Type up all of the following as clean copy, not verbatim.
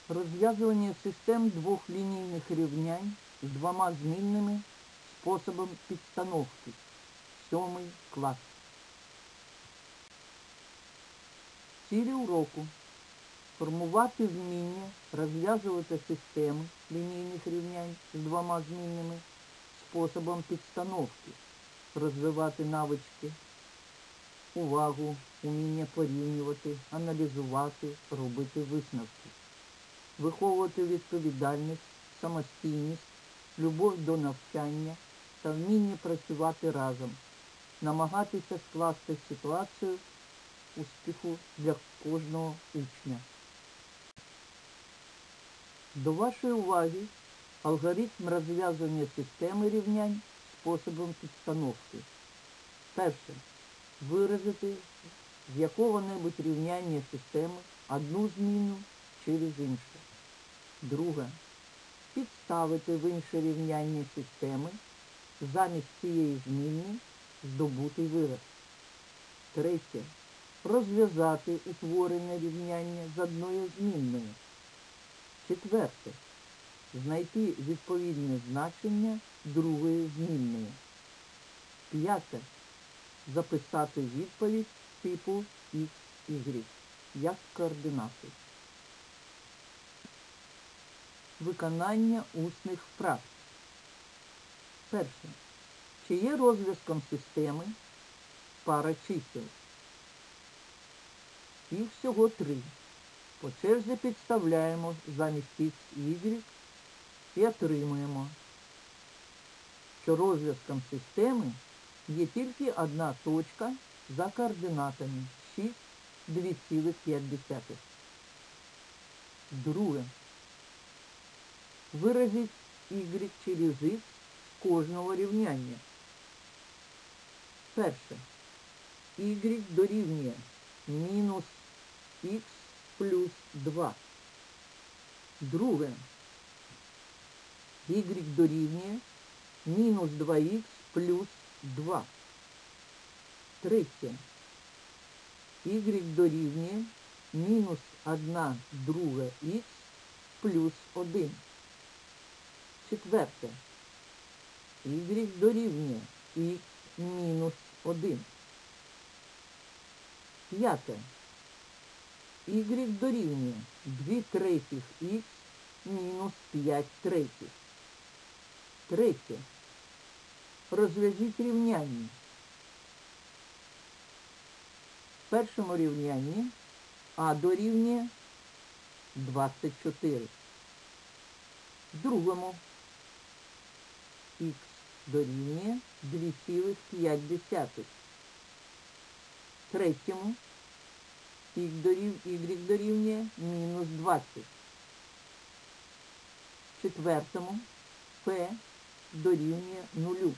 Розв'язування систем двох лінійних рівнянь з двома змінними способом підстановки. 7 клас. Цілі уроку. Формувати вміння розв'язувати системи лінійних рівнянь з двома змінними способом підстановки. Розвивати навички, увагу, уміння порівнювати, аналізувати, робити висновки. Виховувати відповідальність, самостійність, любов до навчання та вміння працювати разом. Намагатися скласти ситуацію успіху для кожного учня. До вашої уваги алгоритм розв'язування системи рівнянь способом підстановки. Перше. Виразити з якого-небудь рівняння системи одну зміну через інше. Друге. Підставити в інше рівняння системи замість цієї змінни здобутий вираз. Третє. Розв'язати утворене рівняння з одною змінною. Четверте. Знайти відповідне значення другої змінної. П'яте. Записати відповідь типу X, Y як координати. Виконання усних вправ. Перше. Чи є розв'язком системи пара чисел? Їх всього 3. По черзі підставляємо замість X, Y і отримуємо, що розв'язком системи є тільки одна точка за координатами 6, 2,5. Друге. Виразіть Y через X з кожного рівняння. Перше. Y дорівнює мінус X плюс 2. Друге. Y дорівнює мінус 2х плюс 2. Третє. Y дорівнює мінус 1 друга х плюс 1. Четверте. Y дорівнює х мінус 1. П'яте. Y дорівнює 2/3 х мінус 5/3. Третє. Розв'яжіть рівняння. В першому рівнянні А дорівнює 24. В другому х дорівнює 2,5. В третьому y дорівнює мінус 20. В четвертому p дорівнює 0. В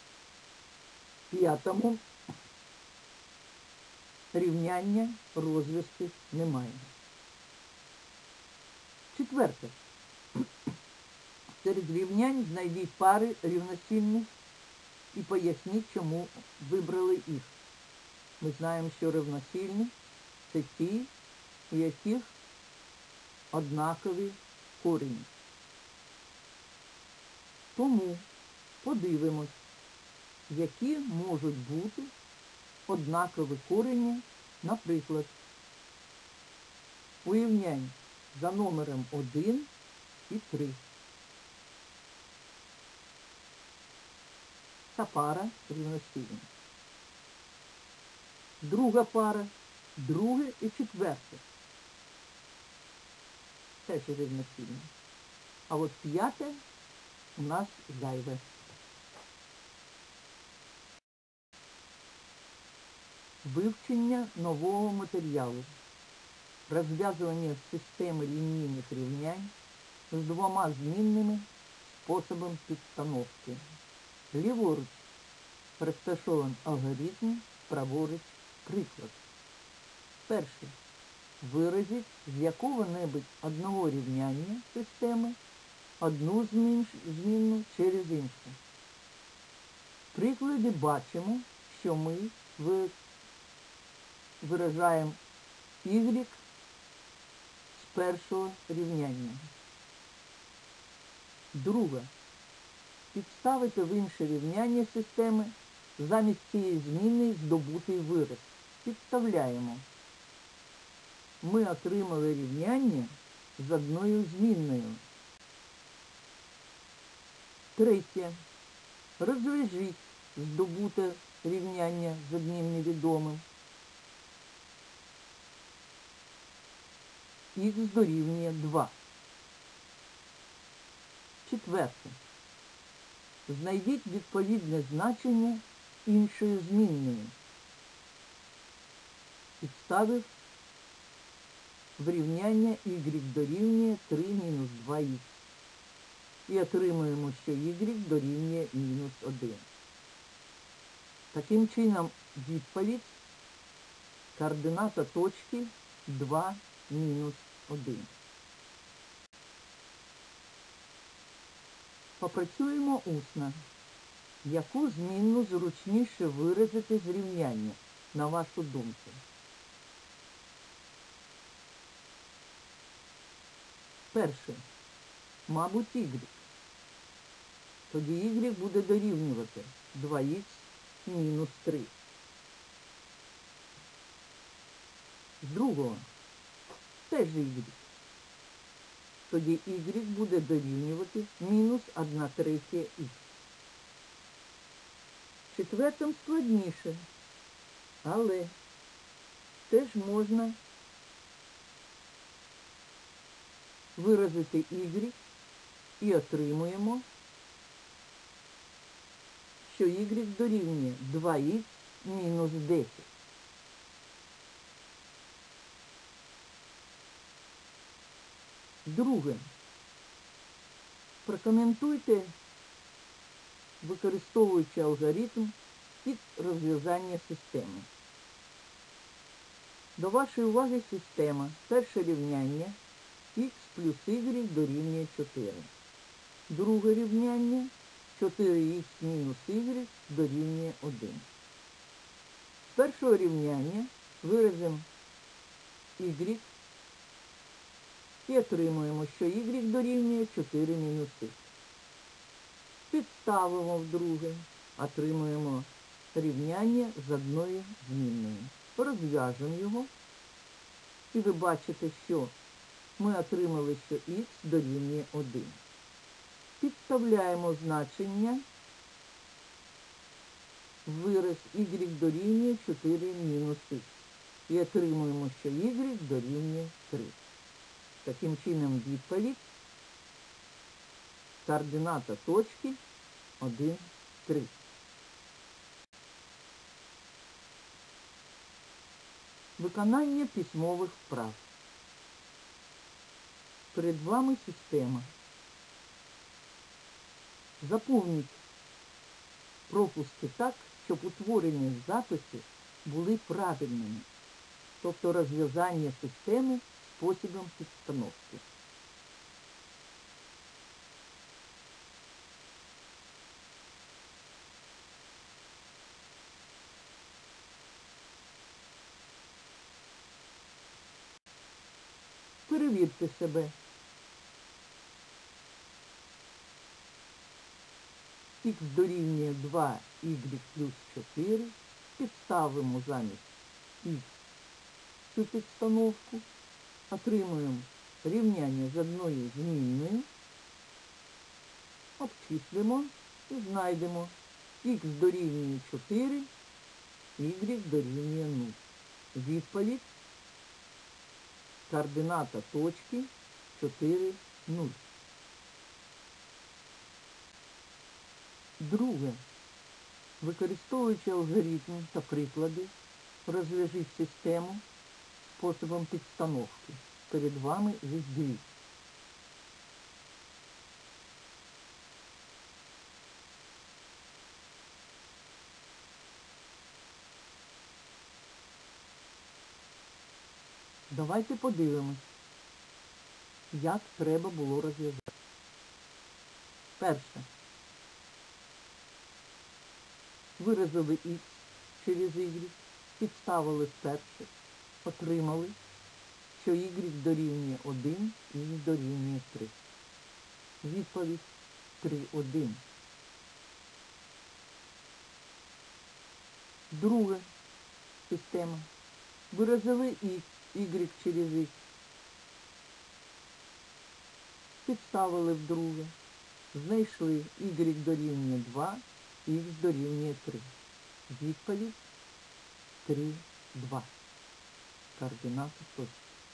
п'ятому рівняння розв'язки немає. Четверте. Серед рівнянь знайдіть пари рівноцінних і поясніть, чому вибрали їх. Ми знаємо, що рівноцільні – це ті, у яких однакові корені. Тому подивимось, які можуть бути однакові корені, наприклад, у рівнянь за номером 1 і 3. Ця пара рівноцільна. Друга пара, друге і четверте. Теж рівноцільне. А от п'яте у нас зайве. Вивчення нового матеріалу. Розв'язування системи лінійних рівнянь з двома змінними способом підстановки. Ліворуч розташований алгоритм, праворуч приклад. Перше. Виразіть з якого-небудь одного рівняння системи одну змінну через іншу. В прикладі бачимо, що ми виражаємо y з першого рівняння. Друге. Підставити в інше рівняння системи замість цієї змінної здобутий вираз. Підставляємо. Ми отримали рівняння з одною змінною. Третє. Розв'яжіть здобуте рівняння з одним невідомим. Х дорівнює 2. Четверте. Знайдіть відповідне значення іншої змінної. Підставив в рівняння y дорівнює 3 мінус 2х. І отримуємо, що y дорівнює мінус 1. Таким чином, відповідь координата точки 2 мінус 1. Попрацюємо усно. Яку змінну зручніше виразити з рівняння, на вашу думку? Перше. Мабуть, y. Тоді y буде дорівнювати 2х мінус 3. З другого. Теж y. Тоді y буде дорівнювати мінус 1/3 х. Четвертим складніше, але теж можна виразити y і отримуємо, що y дорівнює 2х мінус 10. Друге. Прокоментуйте, використовуючи алгоритм під розв'язання системи. До вашої уваги система. Перше рівняння х плюс y дорівнює 4. Друге рівняння 4х мінус y дорівнює 1. З першого рівняння виразимо y і отримуємо, що y дорівнює 4 мінус х. Підставимо в друге, отримуємо рівняння з одною змінною. Розв'яжемо його, і ви бачите, що ми отримали, що х дорівнює 1. Підставляємо значення в вираз y дорівнює 4 мінус х. І отримуємо, що y дорівнює 3. Таким чином відповідь координата точки 1, 3. Виконання письмових вправ. Перед вами система. Заповніть пропуски так, щоб утворені записи були правильними, тобто розв'язання системи способом підстановки. Перевірте себе. Х дорівнює 2y плюс 4. Підставимо замість х цю підстановку. Отримуємо рівняння з одною змінною. Обчислимо і знайдемо х дорівнює 4, y дорівнює 0. Відповідь координата точки 4, 0. Друге. Використовуючи алгоритм та приклади, розв'яжіть систему способом підстановки. Перед вами візьміть. Давайте подивимось, як треба було розв'язати. Перше. Виразили х через y, підставили вперше, отримали, що y дорівнює 1, х дорівнює 3. Відповідь 3,1. Друга система. Виразили y через х. Підставили вдруге. Знайшли y дорівнює 2, х дорівнює 3. Відповідь 3, 2. Координати точки.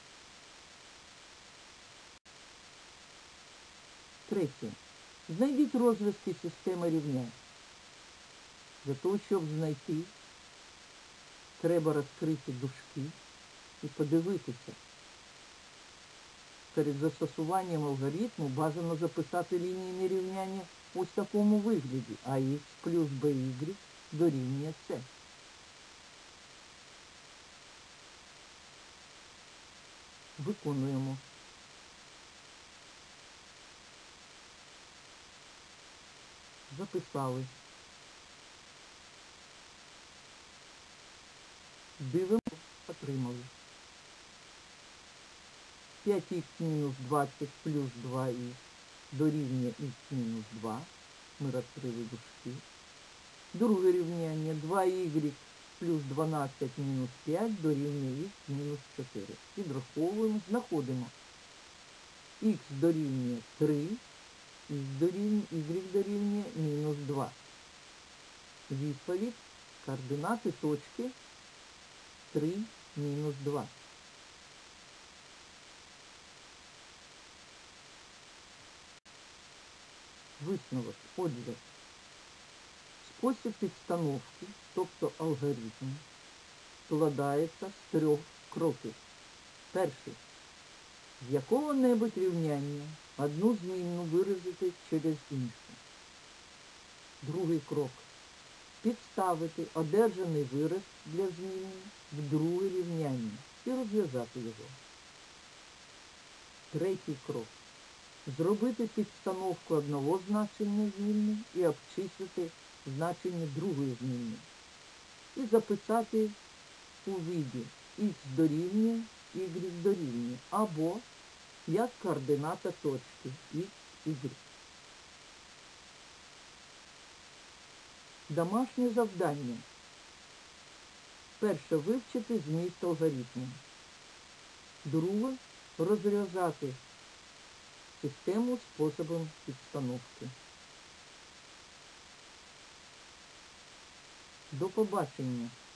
Третє. Знайдіть розв'язки системи рівнянь. Для того, щоб знайти, треба розкрити дужки і подивитися. Перед застосуванням алгоритму бажано записати лінійне рівняння ось в такому вигляді. АХ плюс БY дорівнює С. Виконуємо. Записали. Дивимо, отримали. 5х мінус 20 плюс 2х дорівнює х мінус 2. Ми розкрили дужки. Друге рівняння 2y плюс 12 мінус 5 дорівнює х мінус 4. Підраховуємо, знаходимо. Х дорівнює 3, y дорівнює мінус 2. Відповідь. Координати точки 3, мінус 2. Висновок. Отже, спосіб підстановки, тобто алгоритм, складається з 3 кроків. Перший. З якого-небудь рівняння одну змінну виразити через іншу. Другий крок. Підставити одержаний вираз для змінни в друге рівняння і розв'язати його. Третій крок. Зробити підстановку одного значення змінни і обчислити значення другої змінни. І записати у виді х дорівнює, y дорівнює, або як координата точки х, y. Домашнє завдання. Перше. Вивчити зміст алгоритму. Друге. Розв'язати систему способом підстановки. До побачення!